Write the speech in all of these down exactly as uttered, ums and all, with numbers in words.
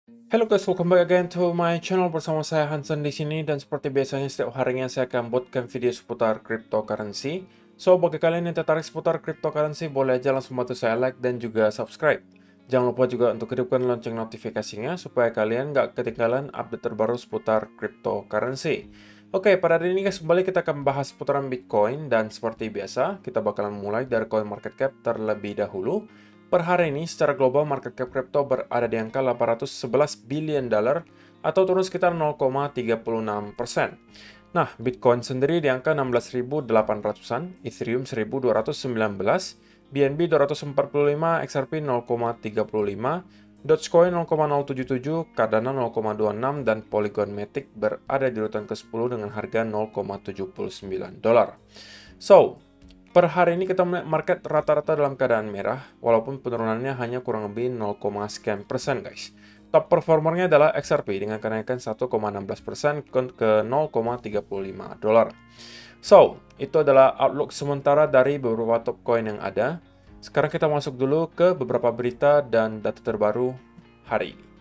Hello guys, welcome back again to my channel bersama saya Hansen di sini, dan seperti biasanya setiap harinya saya akan buatkan video seputar cryptocurrency. So bagi kalian yang tertarik seputar cryptocurrency, boleh aja langsung bantu saya like dan juga subscribe. Jangan lupa juga untuk hidupkan lonceng notifikasinya supaya kalian nggak ketinggalan update terbaru seputar cryptocurrency. Oke, pada hari ini guys, kembali kita akan membahas seputaran Bitcoin, dan seperti biasa kita bakalan mulai dari coin market cap terlebih dahulu. Per hari ini, secara global market cap crypto berada di angka delapan ratus sebelas billion dolar atau turun sekitar nol koma tiga enam persen. Nah, Bitcoin sendiri di angka enam belas ribu delapan ratusan, Ethereum seribu dua ratus sembilan belas, B N B dua ratus empat puluh lima, X R P nol koma tiga lima, Dogecoin nol koma nol tujuh tujuh, Cardano nol koma dua enam, dan Polygon Matic berada di urutan ke sepuluh dengan harga nol koma tujuh sembilan dolar. So, per hari ini kita melihat market rata-rata dalam keadaan merah, walaupun penurunannya hanya kurang lebih nol, sekian persen guys. Top performernya adalah X R P dengan kenaikan satu koma satu enam persen ke nol koma tiga lima dolar. So, itu adalah outlook sementara dari beberapa top coin yang ada. Sekarang kita masuk dulu ke beberapa berita dan data terbaru hari ini.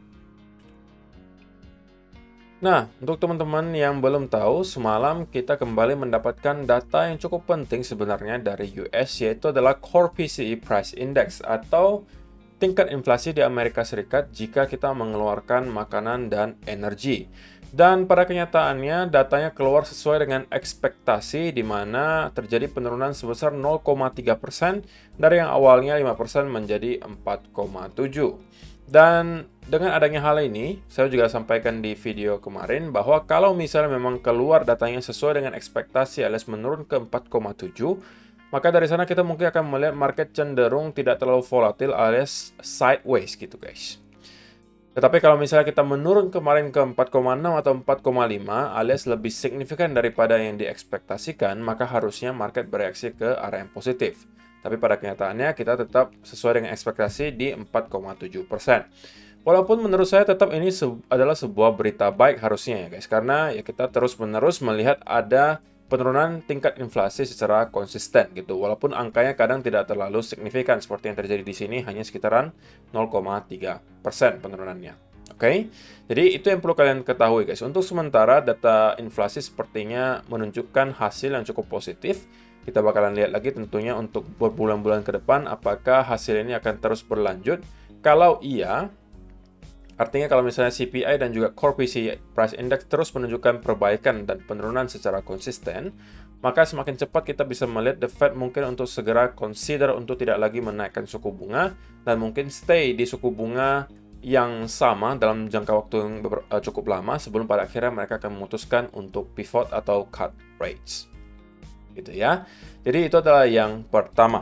Nah, untuk teman-teman yang belum tahu, semalam kita kembali mendapatkan data yang cukup penting sebenarnya dari U S, yaitu adalah Core P C E Price Index atau tingkat inflasi di Amerika Serikat jika kita mengeluarkan makanan dan energi. Dan pada kenyataannya, datanya keluar sesuai dengan ekspektasi, di mana terjadi penurunan sebesar nol koma tiga persen dari yang awalnya lima persen menjadi empat koma tujuh. Dan dengan adanya hal ini, saya juga sampaikan di video kemarin bahwa kalau misalnya memang keluar datanya sesuai dengan ekspektasi alias menurun ke empat koma tujuh, maka dari sana kita mungkin akan melihat market cenderung tidak terlalu volatil alias sideways gitu guys. Tetapi kalau misalnya kita menurun kemarin ke empat koma enam atau empat koma lima alias lebih signifikan daripada yang diekspektasikan, maka harusnya market bereaksi ke arah yang positif. Tapi pada kenyataannya kita tetap sesuai dengan ekspektasi di empat koma tujuh persen. Walaupun menurut saya tetap ini se adalah sebuah berita baik harusnya ya guys. Karena ya kita terus-menerus melihat ada penurunan tingkat inflasi secara konsisten gitu. Walaupun angkanya kadang tidak terlalu signifikan seperti yang terjadi di sini, hanya sekitaran nol koma tiga persen penurunannya. Oke, okay? Jadi itu yang perlu kalian ketahui guys. Untuk sementara data inflasi sepertinya menunjukkan hasil yang cukup positif. Kita bakalan lihat lagi tentunya untuk berbulan-bulan ke depan apakah hasil ini akan terus berlanjut. Kalau iya, artinya kalau misalnya C P I dan juga Core P C E Price Index terus menunjukkan perbaikan dan penurunan secara konsisten, maka semakin cepat kita bisa melihat The Fed mungkin untuk segera consider untuk tidak lagi menaikkan suku bunga dan mungkin stay di suku bunga yang sama dalam jangka waktu yang cukup lama sebelum pada akhirnya mereka akan memutuskan untuk pivot atau cut rates. Gitu ya. Jadi itu adalah yang pertama.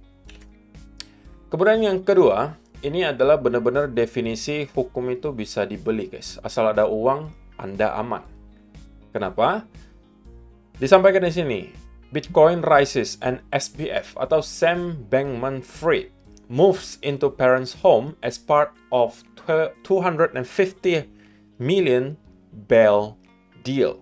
Kemudian yang kedua, ini adalah benar-benar definisi hukum itu bisa dibeli guys. Asal ada uang, Anda aman. Kenapa? Disampaikan di sini, Bitcoin rises and S B F atau Sam Bankman-Fried moves into parents' home as part of two hundred fifty million bail deal.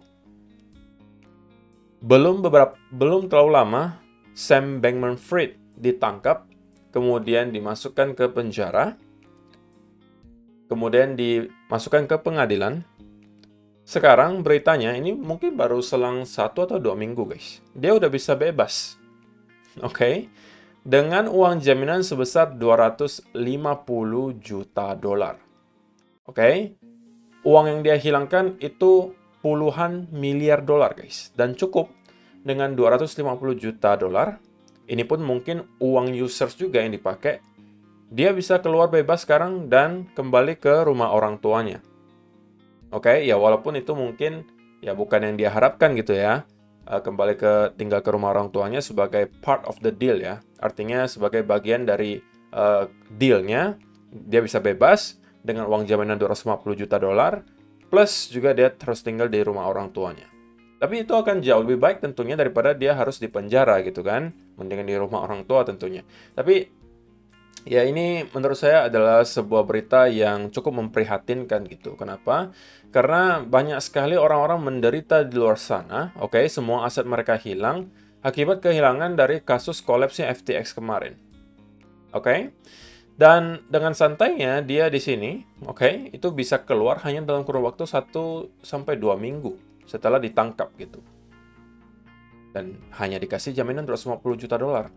Belum beberapa belum terlalu lama, Sam Bankman-Fried ditangkap, kemudian dimasukkan ke penjara, kemudian dimasukkan ke pengadilan. Sekarang beritanya ini mungkin baru selang satu atau dua minggu guys. Dia udah bisa bebas. Oke. Okay? Dengan uang jaminan sebesar dua ratus lima puluh juta dolar. Oke. Okay? Uang yang dia hilangkan itu puluhan miliar dolar guys, dan cukup dengan dua ratus lima puluh juta dolar. Ini pun mungkin uang users juga yang dipakai. Dia bisa keluar bebas sekarang dan kembali ke rumah orang tuanya. Oke, okay? Ya walaupun itu mungkin ya bukan yang dia harapkan gitu ya. Kembali ke tinggal ke rumah orang tuanya sebagai part of the deal ya. Artinya sebagai bagian dari uh, dealnya, dia bisa bebas dengan uang jaminan dua ratus lima puluh juta dolar. Plus juga dia terus tinggal di rumah orang tuanya. Tapi itu akan jauh lebih baik tentunya daripada dia harus di penjara gitu kan. Mendingan di rumah orang tua tentunya. Tapi ya ini menurut saya adalah sebuah berita yang cukup memprihatinkan gitu. Kenapa? Karena banyak sekali orang-orang menderita di luar sana. Oke, okay? Semua aset mereka hilang akibat kehilangan dari kasus kolapsnya F T X kemarin. Oke? Okay? Dan dengan santainya dia di sini, oke, okay, itu bisa keluar hanya dalam kurun waktu satu sampai dua minggu setelah ditangkap gitu. Dan hanya dikasih jaminan dua ratus lima puluh juta dolar.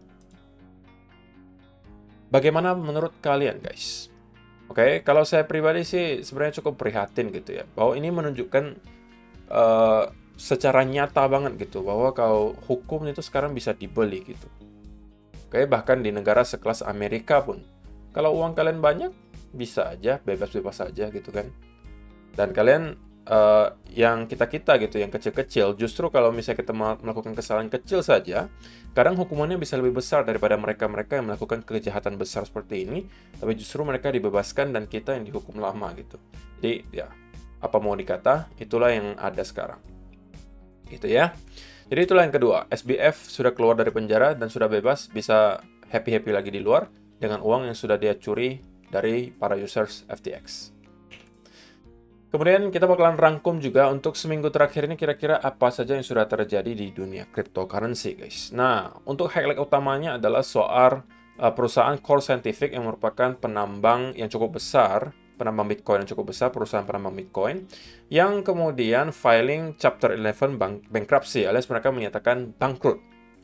Bagaimana menurut kalian, guys? Oke, okay, kalau saya pribadi sih sebenarnya cukup prihatin gitu ya, bahwa ini menunjukkan uh, secara nyata banget gitu, bahwa kalau hukum itu sekarang bisa dibeli gitu. Oke, okay, bahkan di negara sekelas Amerika pun, kalau uang kalian banyak, bisa aja, bebas-bebas aja gitu kan. Dan kalian, uh, yang kita-kita gitu, yang kecil-kecil, justru kalau misalnya kita melakukan kesalahan kecil saja, kadang hukumannya bisa lebih besar daripada mereka-mereka yang melakukan kejahatan besar seperti ini, tapi justru mereka dibebaskan dan kita yang dihukum lama gitu. Jadi ya, apa mau dikata, itulah yang ada sekarang. Gitu ya. Jadi itulah yang kedua, S B F sudah keluar dari penjara dan sudah bebas, bisa happy-happy lagi di luar dengan uang yang sudah dia curi dari para users F T X. Kemudian kita bakalan rangkum juga untuk seminggu terakhir ini kira-kira apa saja yang sudah terjadi di dunia cryptocurrency, guys. Nah, untuk highlight utamanya adalah soal uh, perusahaan Core Scientific yang merupakan penambang yang cukup besar, penambang Bitcoin yang cukup besar, perusahaan penambang Bitcoin, yang kemudian filing Chapter eleven bank bankruptcy, alias mereka menyatakan bangkrut.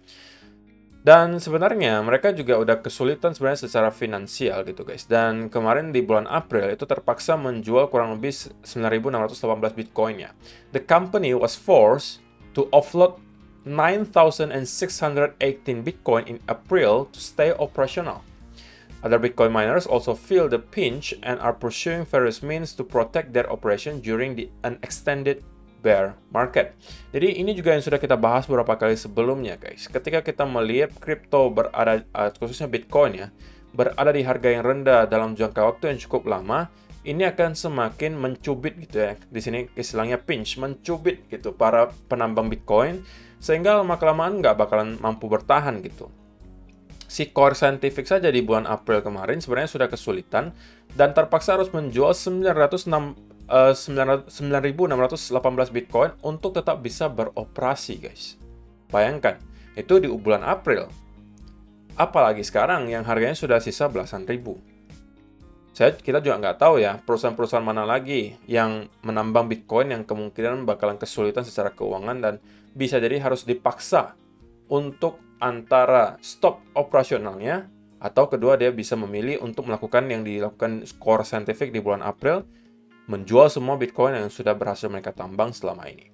Dan sebenarnya mereka juga udah kesulitan sebenarnya secara finansial gitu guys. Dan kemarin di bulan April itu terpaksa menjual kurang lebih sembilan ribu enam ratus delapan belas Bitcoin-nya. The company was forced to offload nine thousand six hundred eighteen Bitcoin in April to stay operational. Other Bitcoin miners also feel the pinch and are pursuing various means to protect their operation during the an extended bear market. Jadi ini juga yang sudah kita bahas beberapa kali sebelumnya guys. Ketika kita melihat kripto berada, khususnya Bitcoin ya, berada di harga yang rendah dalam jangka waktu yang cukup lama, ini akan semakin mencubit gitu ya. Di sini istilahnya pinch, mencubit gitu para penambang Bitcoin, sehingga lama-kelamaan nggak bakalan mampu bertahan gitu. Si Core Scientific saja di bulan April kemarin sebenarnya sudah kesulitan dan terpaksa harus menjual sembilan ratus enam sembilan ribu enam ratus delapan belas Bitcoin untuk tetap bisa beroperasi guys. Bayangkan, itu di bulan April. Apalagi sekarang yang harganya sudah sisa belasan ribu. Saya, kita juga nggak tahu ya perusahaan-perusahaan mana lagi yang menambang Bitcoin yang kemungkinan bakalan kesulitan secara keuangan dan bisa jadi harus dipaksa untuk antara stop operasionalnya atau kedua dia bisa memilih untuk melakukan yang dilakukan Core Scientific di bulan April, menjual semua Bitcoin yang sudah berhasil mereka tambang selama ini.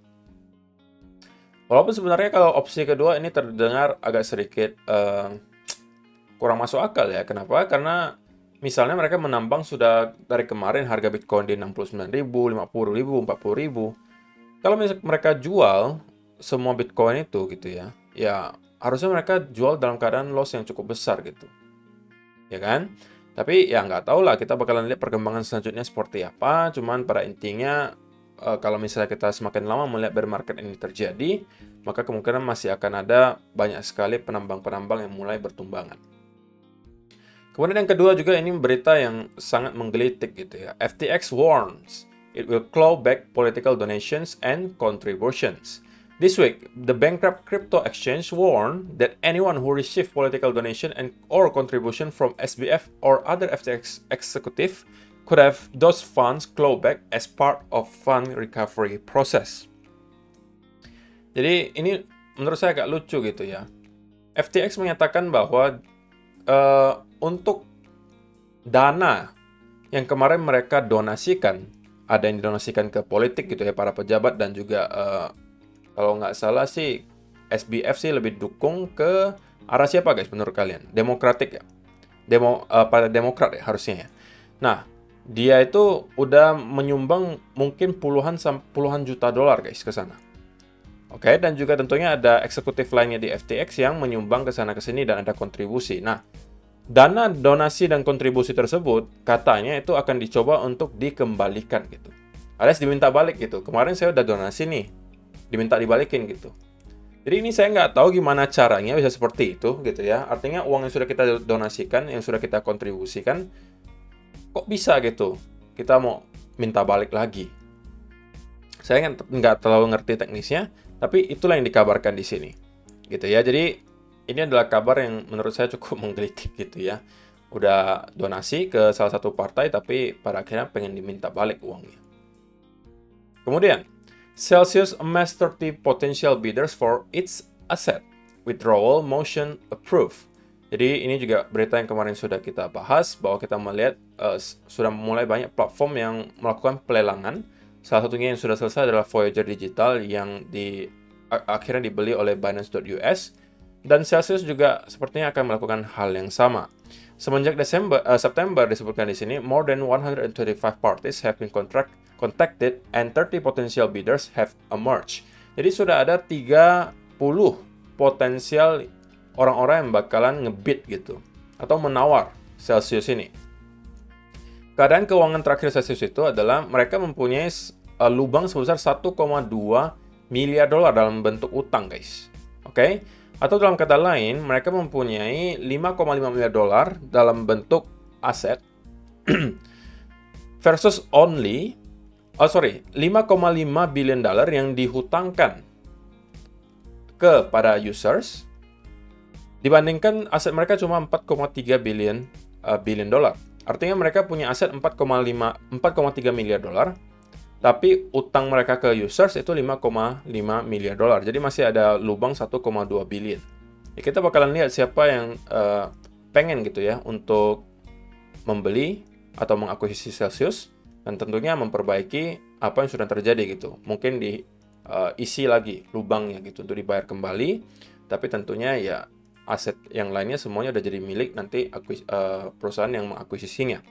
Walaupun sebenarnya kalau opsi kedua ini terdengar agak sedikit uh, kurang masuk akal ya. Kenapa? Karena misalnya mereka menambang sudah dari kemarin harga Bitcoin di enam puluh sembilan ribu, lima puluh ribu, empat puluh ribu. Kalau misalnya mereka jual semua Bitcoin itu gitu ya, ya harusnya mereka jual dalam keadaan loss yang cukup besar gitu. Ya kan? Tapi ya nggak tahu lah, kita bakalan lihat perkembangan selanjutnya seperti apa. Cuman pada intinya, uh, kalau misalnya kita semakin lama melihat bear market ini terjadi, maka kemungkinan masih akan ada banyak sekali penambang-penambang yang mulai bertumbangan. Kemudian yang kedua juga ini berita yang sangat menggelitik gitu ya. F T X warns it will claw back political donations and contributions. This week, the bankrupt crypto exchange warned that anyone who received political donation and or contribution from S B F or other F T X executive could have those funds clawed back as part of fund recovery process. Jadi ini menurut saya agak lucu gitu ya. F T X menyatakan bahwa uh, untuk dana yang kemarin mereka donasikan, ada yang didonasikan ke politik gitu ya, para pejabat dan juga uh, kalau nggak salah sih S B F sih lebih dukung ke arah siapa guys menurut kalian? Demokratik ya? Demo, uh, pada Demokrat ya harusnya ya. Nah, dia itu udah menyumbang mungkin puluhan puluhan juta dolar guys ke sana. Oke, okay? Dan juga tentunya ada eksekutif lainnya di F T X yang menyumbang ke sana ke sini dan ada kontribusi. Nah, dana donasi dan kontribusi tersebut katanya itu akan dicoba untuk dikembalikan gitu. Alias diminta balik gitu. Kemarin saya udah donasi nih, diminta dibalikin gitu. Jadi ini saya nggak tahu gimana caranya bisa seperti itu gitu ya. Artinya uang yang sudah kita donasikan, yang sudah kita kontribusikan, kok bisa gitu? Kita mau minta balik lagi. Saya nggak terlalu ngerti teknisnya, tapi itulah yang dikabarkan di sini, gitu ya. Jadi ini adalah kabar yang menurut saya cukup menggelitik gitu ya. udah donasi ke salah satu partai tapi pada akhirnya pengen diminta balik uangnya. Kemudian, Celsius amassed thirty potential bidders for its asset. Withdrawal motion approved. Jadi ini juga berita yang kemarin sudah kita bahas bahwa kita melihat uh, sudah mulai banyak platform yang melakukan pelelangan. Salah satunya yang sudah selesai adalah Voyager Digital yang di akhirnya dibeli oleh Binance dot U S, dan Celsius juga sepertinya akan melakukan hal yang sama. Semenjak Desember, uh, September disebutkan di sini, more than one hundred twenty-five parties have been contract, contacted and thirty potential bidders have emerged. Jadi sudah ada tiga puluh potensial orang-orang yang bakalan ngebid gitu atau menawar Celsius ini. Keadaan keuangan terakhir Celsius itu adalah mereka mempunyai uh, lubang sebesar satu koma dua miliar dolar dalam bentuk utang, guys. Oke? Okay? Atau dalam kata lain, mereka mempunyai lima koma lima miliar dolar dalam bentuk aset versus only oh sorry, lima koma lima billion dolar yang dihutangkan kepada users dibandingkan aset mereka cuma empat koma tiga billion uh, billion dolar. Artinya mereka punya aset empat koma tiga miliar dolar, tapi utang mereka ke users itu lima koma lima miliar dolar. Jadi masih ada lubang satu koma dua billion. Ya, kita bakalan lihat siapa yang uh, pengen gitu ya untuk membeli atau mengakuisisi Celsius dan tentunya memperbaiki apa yang sudah terjadi gitu. Mungkin diisi uh, lagi lubangnya gitu untuk dibayar kembali, tapi tentunya ya aset yang lainnya semuanya udah jadi milik nanti akuis, uh, perusahaan yang mengakuisisinya.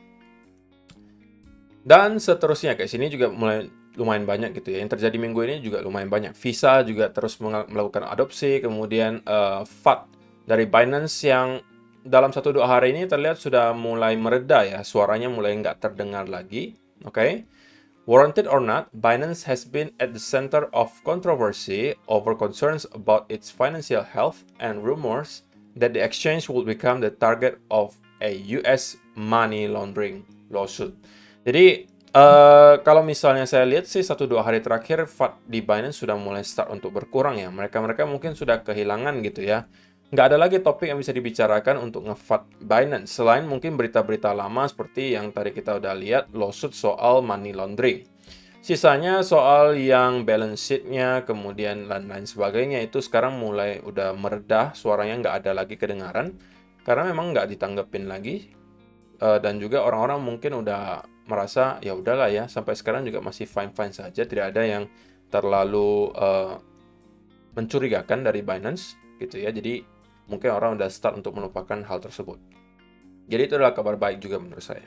Dan seterusnya, guys, ini juga mulai lumayan banyak gitu ya. Yang terjadi minggu ini juga lumayan banyak. Visa juga terus melakukan adopsi, kemudian uh, F A T dari Binance yang dalam satu dua hari ini terlihat sudah mulai mereda ya, suaranya mulai nggak terdengar lagi. Oke, okay? Warranted or not, Binance has been at the center of controversy over concerns about its financial health and rumors that the exchange will become the target of a U S money laundering lawsuit. Jadi, uh, kalau misalnya saya lihat sih satu dua hari terakhir F A T di Binance sudah mulai start untuk berkurang ya. Mereka-mereka mungkin sudah kehilangan gitu ya. Nggak ada lagi topik yang bisa dibicarakan untuk nge-F A T Binance. Selain mungkin berita-berita lama seperti yang tadi kita udah lihat, lawsuit soal money laundering. Sisanya soal yang balance sheet-nya, kemudian lain-lain sebagainya, itu sekarang mulai udah meredah, suaranya nggak ada lagi kedengaran. Karena memang nggak ditanggepin lagi. Uh, dan juga orang-orang mungkin udah merasa ya udahlah ya, sampai sekarang juga masih fine-fine saja, tidak ada yang terlalu uh, mencurigakan dari Binance gitu ya. Jadi mungkin orang udah start untuk melupakan hal tersebut. Jadi itu adalah kabar baik juga menurut saya.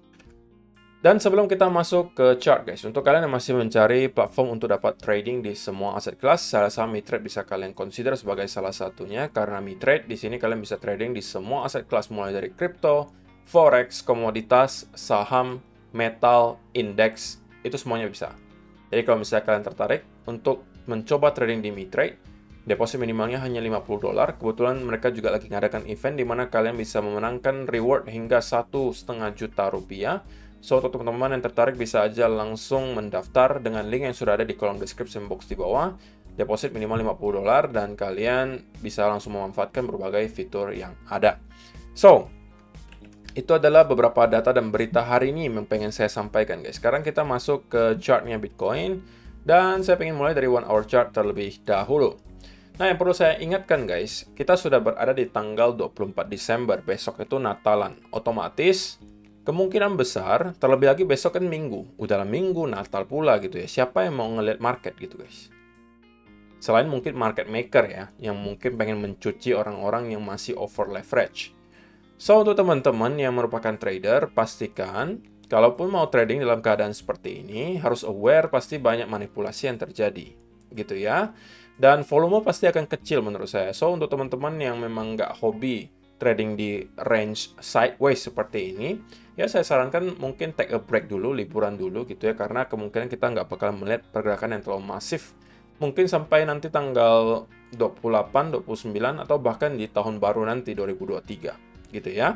Dan sebelum kita masuk ke chart, guys, untuk kalian yang masih mencari platform untuk dapat trading di semua aset kelas, saya rasa MiTrade bisa kalian consider sebagai salah satunya, karena MiTrade di sini kalian bisa trading di semua aset kelas mulai dari crypto, forex, komoditas, saham, metal, indeks, itu semuanya bisa. Jadi kalau misalnya kalian tertarik untuk mencoba trading di MiTrade, deposit minimalnya hanya lima puluh dolar. Kebetulan mereka juga lagi ngadakan event di mana kalian bisa memenangkan reward hingga satu setengah juta rupiah. So, untuk teman-teman yang tertarik bisa aja langsung mendaftar dengan link yang sudah ada di kolom description box di bawah. Deposit minimal lima puluh dolar dan kalian bisa langsung memanfaatkan berbagai fitur yang ada. So, itu adalah beberapa data dan berita hari ini yang pengen saya sampaikan, guys. Sekarang kita masuk ke chartnya Bitcoin. Dan saya pengen mulai dari one hour chart terlebih dahulu. Nah, yang perlu saya ingatkan, guys, kita sudah berada di tanggal dua puluh empat Desember. Besok itu Natalan. Otomatis, kemungkinan besar, terlebih lagi besok kan Minggu. Udahlah Minggu, Natal pula gitu ya. Siapa yang mau ngeliat market gitu, guys? Selain mungkin market maker ya, yang mungkin pengen mencuci orang-orang yang masih over leverage. So, untuk teman-teman yang merupakan trader, pastikan kalaupun mau trading dalam keadaan seperti ini, harus aware pasti banyak manipulasi yang terjadi, gitu ya. Dan volume pasti akan kecil menurut saya. So, untuk teman-teman yang memang nggak hobi trading di range sideways seperti ini, ya saya sarankan mungkin take a break dulu, liburan dulu gitu ya, karena kemungkinan kita nggak bakal melihat pergerakan yang terlalu masif. Mungkin sampai nanti tanggal dua puluh delapan, dua puluh sembilan, atau bahkan di tahun baru nanti dua ribu dua puluh tiga. Gitu ya.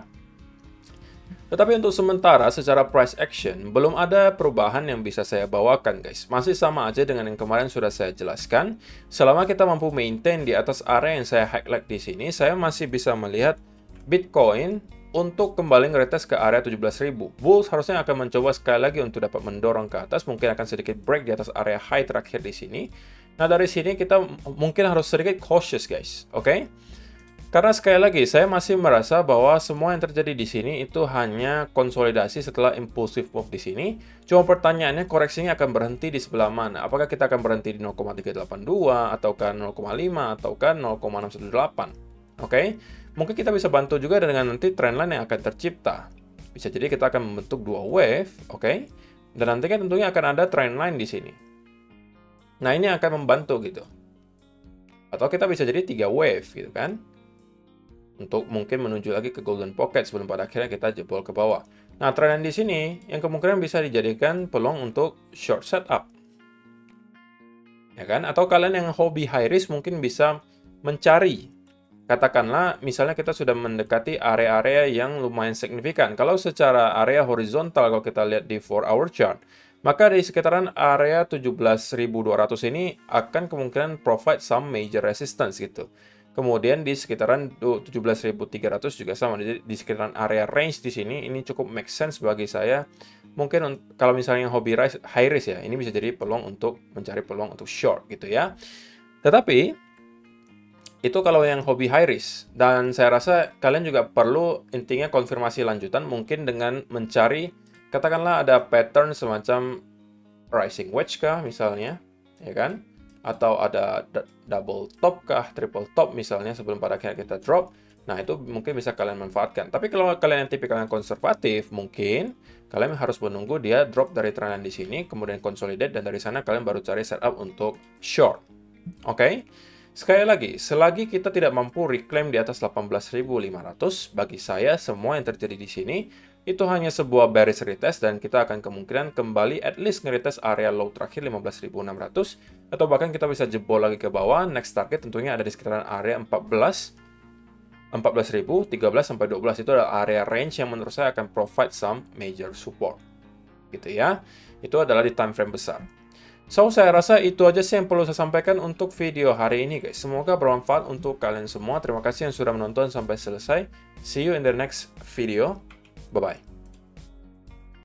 Tetapi untuk sementara secara price action belum ada perubahan yang bisa saya bawakan, guys. Masih sama aja dengan yang kemarin sudah saya jelaskan. Selama kita mampu maintain di atas area yang saya highlight di sini, saya masih bisa melihat Bitcoin untuk kembali ngeretes ke area tujuh belas ribu. Bulls harusnya akan mencoba sekali lagi untuk dapat mendorong ke atas, mungkin akan sedikit break di atas area high terakhir di sini. Nah, dari sini kita mungkin harus sedikit cautious, guys. Oke? Okay? Karena sekali lagi, saya masih merasa bahwa semua yang terjadi di sini itu hanya konsolidasi setelah impulsive move di sini. Cuma pertanyaannya, koreksinya akan berhenti di sebelah mana? Apakah kita akan berhenti di nol koma tiga delapan dua, ataukah nol koma lima, ataukah nol koma enam satu delapan? Oke? Okay? Mungkin kita bisa bantu juga dengan nanti trendline yang akan tercipta. Bisa jadi kita akan membentuk dua wave, oke? Okay? Dan nantinya tentunya akan ada trendline di sini. Nah, ini akan membantu gitu. Atau kita bisa jadi tiga wave gitu kan? Untuk mungkin menuju lagi ke golden pocket sebelum pada akhirnya kita jebol ke bawah. Nah, tren di sini yang kemungkinan bisa dijadikan peluang untuk short setup. Ya kan? Atau kalian yang hobi high risk mungkin bisa mencari. Katakanlah misalnya kita sudah mendekati area-area yang lumayan signifikan. Kalau secara area horizontal kalau kita lihat di four hour chart, maka di sekitaran area tujuh belas ribu dua ratus ini akan kemungkinan provide some major resistance gitu. Kemudian di sekitaran tujuh belas ribu tiga ratus juga sama. Jadi di sekitaran area range di sini ini cukup make sense bagi saya. Mungkin kalau misalnya hobi high risk ya, ini bisa jadi peluang untuk mencari peluang untuk short gitu ya. Tetapi itu kalau yang hobi high risk, dan saya rasa kalian juga perlu intinya konfirmasi lanjutan mungkin dengan mencari katakanlah ada pattern semacam rising wedge kah misalnya, ya kan? Atau ada double top kah, triple top misalnya sebelum pada akhirnya kita drop. Nah, itu mungkin bisa kalian manfaatkan. Tapi kalau kalian yang tipikal yang konservatif, mungkin kalian harus menunggu dia drop dari trendline di sini, kemudian consolidate, dan dari sana kalian baru cari setup untuk short. Oke? Okay? Sekali lagi, selagi kita tidak mampu reclaim di atas delapan belas ribu lima ratus, bagi saya semua yang terjadi di sini itu hanya sebuah bearish retest dan kita akan kemungkinan kembali at least nge-retest area low terakhir lima belas ribu enam ratus atau bahkan kita bisa jebol lagi ke bawah. Next target tentunya ada di sekitaran area empat belas ribu, tiga belas sampai dua belas itu adalah area range yang menurut saya akan provide some major support. Gitu ya. Itu adalah di time frame besar. So, saya rasa itu aja sih yang perlu saya sampaikan untuk video hari ini, guys. Semoga bermanfaat untuk kalian semua. Terima kasih yang sudah menonton sampai selesai. See you in the next video. Bye-bye.